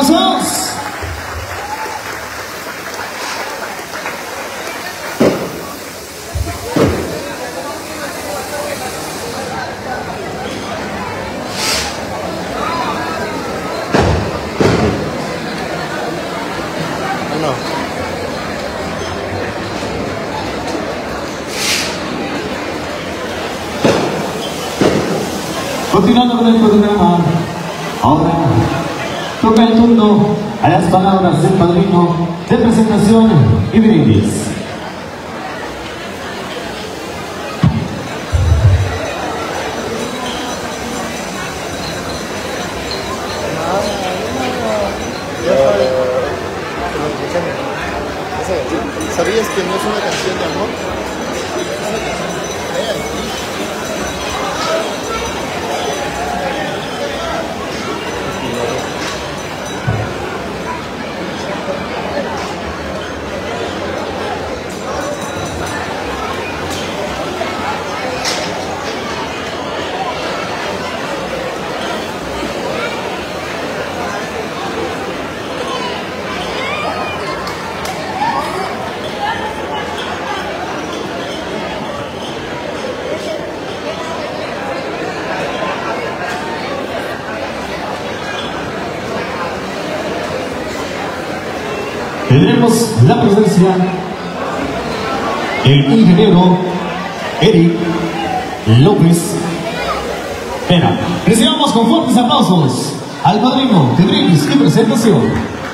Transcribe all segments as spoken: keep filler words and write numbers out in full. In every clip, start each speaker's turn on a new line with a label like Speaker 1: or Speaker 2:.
Speaker 1: aplausos. Continuando con el programa, ahora toca el turno a las palabras del padrino de presentación y brindis.
Speaker 2: ¿Sabías que no es una canción de amor?
Speaker 1: Tendremos la presencia del ingeniero Eric López Pena. Recibamos con fuertes aplausos al padrino de brindis y presentación.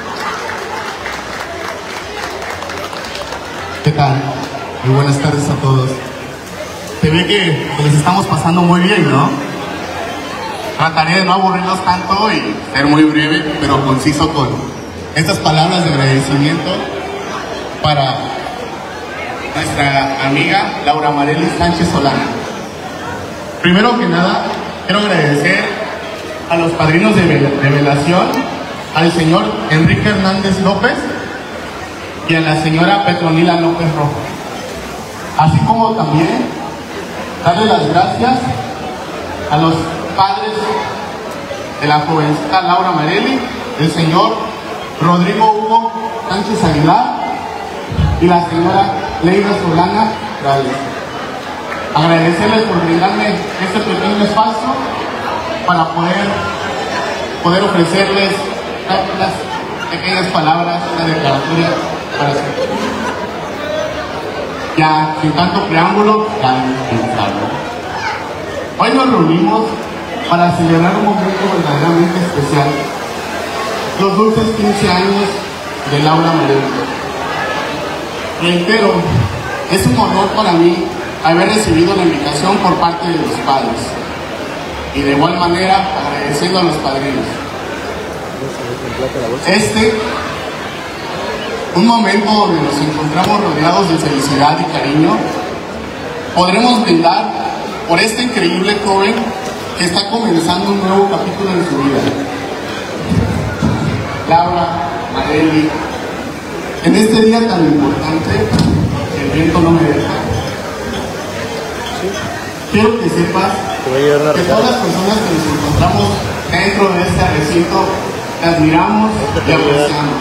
Speaker 3: ¿Qué tal? Muy buenas tardes a todos. Se ve que les estamos pasando muy bien, ¿no? Trataré de no aburrirlos tanto y ser muy breve, pero conciso con estas palabras de agradecimiento para nuestra amiga Laura Marely Sánchez Solana. Primero que nada, quiero agradecer a los padrinos de revelación, al señor Enrique Hernández López y a la señora Petronila López Rojo. Así como también darle las gracias a los padres de la jovencita Laura Marely, el señor Rodrigo Hugo Sánchez Aguilar y la señora Leida Solana Gales. Agradecerles por brindarme este pequeño espacio para poder, poder ofrecerles unas pequeñas palabras, una declaratoria para su. Ya sin tanto preámbulo, ya indispensable. Hoy nos reunimos para celebrar un momento verdaderamente especial. Los dulces quince años de Laura Marely. Reitero, es un honor para mí haber recibido la invitación por parte de los padres y de igual manera agradeciendo a los padrinos. Este, un momento donde nos encontramos rodeados de felicidad y cariño, podremos brindar por este increíble joven que está comenzando un nuevo capítulo en su vida. Laura Marely, en este día tan importante, el viento no me deja. Quiero que sepas que todas las personas que nos encontramos dentro de este recinto te admiramos y apreciamos.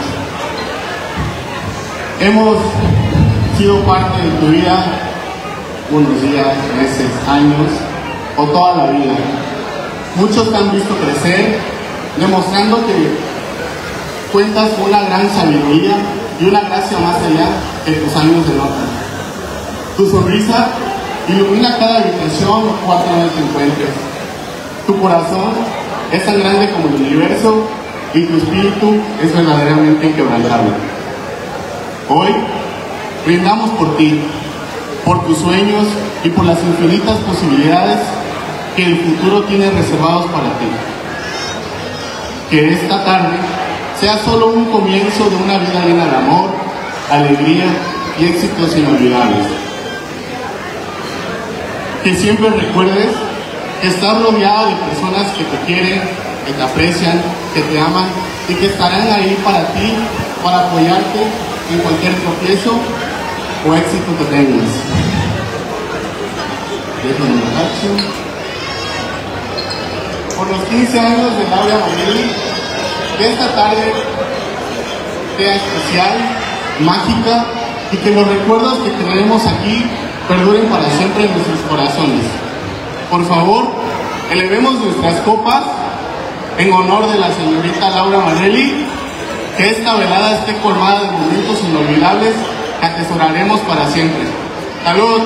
Speaker 3: Hemos sido parte de tu vida unos días, meses, años o toda la vida. Muchos te han visto crecer, demostrando que cuentas con una gran sabiduría y una gracia más allá que tus años denotan. Tu sonrisa ilumina cada habitación o cuarto donde te encuentres. Tu corazón es tan grande como el universo y tu espíritu es verdaderamente inquebrantable. Hoy brindamos por ti, por tus sueños y por las infinitas posibilidades que el futuro tiene reservados para ti. Que esta tarde sea solo un comienzo de una vida llena de amor, alegría y éxitos inolvidables. Que siempre recuerdes que estás rodeado de personas que te quieren, que te aprecian, que te aman y que estarán ahí para ti, para apoyarte en cualquier tropiezo o éxito que tengas. Por los quince años de Laura Marely, que esta tarde sea especial, mágica y que los recuerdos que tenemos aquí perduren para siempre en nuestros corazones. Por favor, elevemos nuestras copas en honor de la señorita Laura Marelli, que esta velada esté colmada de momentos inolvidables que atesoraremos para siempre. ¡Salud!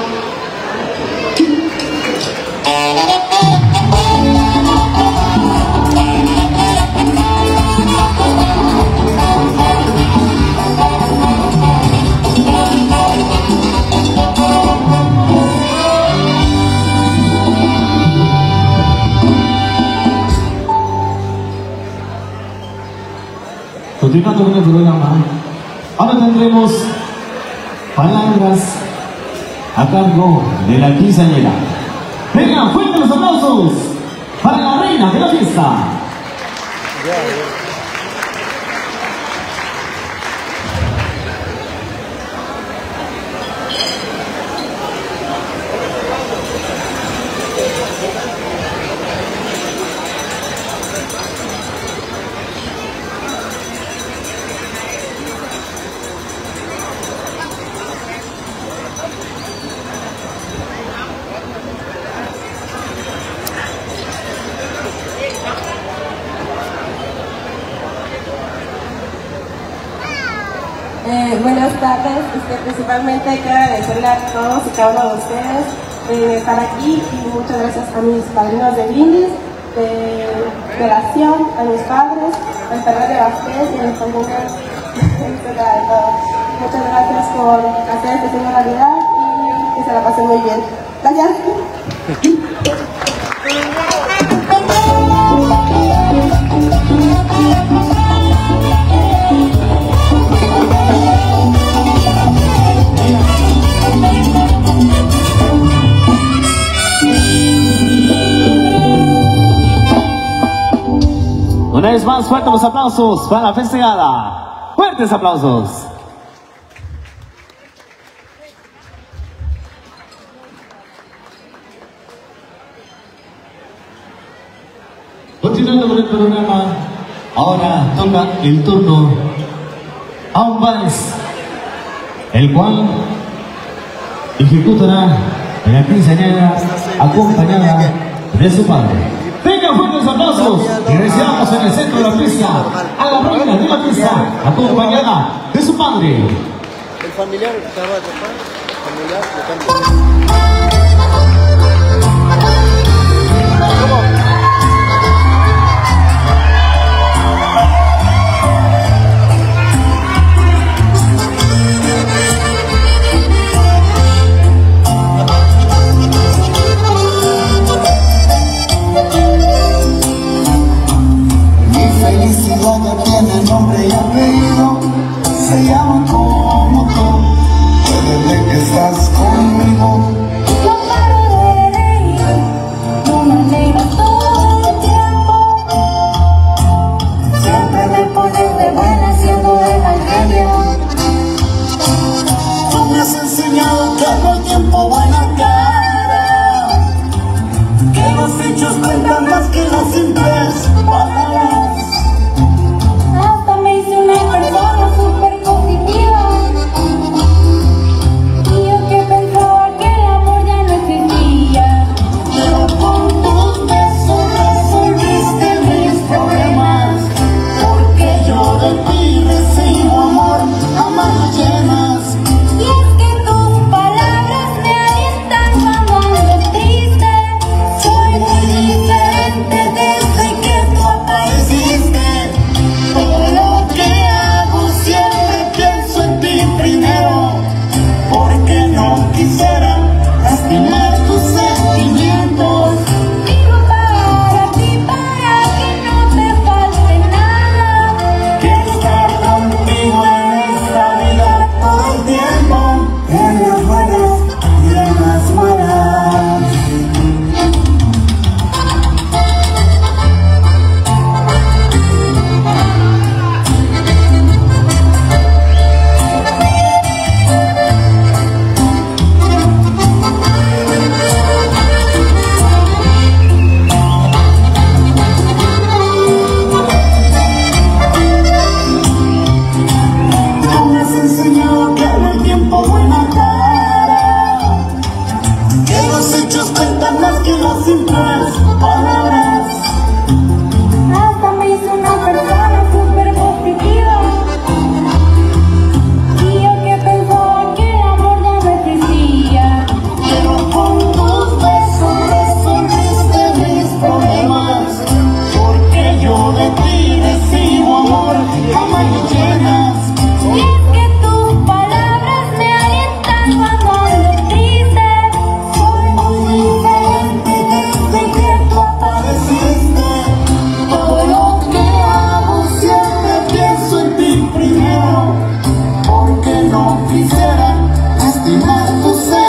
Speaker 1: Continuando con el programa, ahora tendremos palabras a cargo de la quinceañera. Vengan, fuertes los aplausos para la reina de la fiesta.
Speaker 4: Eh, buenas tardes, este, principalmente quiero agradecerle a todos y cada uno de ustedes de estar aquí y muchas gracias a mis padrinos de brindis, de relación, a mis padres, al Ferrer de Vázquez y a mis compañeros, etcétera, de todo. Muchas gracias por hacer este sueño realidad y que se la pasen muy bien. Gracias.
Speaker 1: Una vez más, fuertes los aplausos para la festejada. Fuertes aplausos. Continuando con el programa, ahora toca el turno a un vals, el cual ejecutará la quinceañera acompañada de su padre. Vengan fuertes aplausos y recibamos en el centro de la pista a la reina de la pista acompañada de su padre.
Speaker 2: El familiar estaba de papá, familiar de tanto.
Speaker 5: Felicidad no tiene nombre y apellido, se llama como tú, desde que estás conmigo.
Speaker 6: No paro de reír, tú me alegras todo el tiempo. Siempre me pones de buena siendo de la genia.
Speaker 5: Tú me has enseñado que con el tiempo buena cara, que los hechos cuentan más que las simples palabras.
Speaker 6: Hasta me hice una persona súper positiva. Y yo que pensaba que el amor ya no existía.
Speaker 5: Pero con tus besos resolviste mis problemas, porque yo de ti recibo amor a manos llenas.
Speaker 6: Y es que tus palabras
Speaker 5: tus palabras.
Speaker 6: Hasta me hizo una persona súper positiva. Y yo que pensaba que el amor ya no existía.
Speaker 5: Pero con tus besos resolviste mis problemas, porque yo de ti recibo amor, jamás lo llenas.
Speaker 6: Y es que tus palabras me alientan cuando ando triste.
Speaker 5: Soy muy diferente desde que tú apareciste. Todo lo que hago siempre pienso en ti primero, porque no quisiera lastimar tus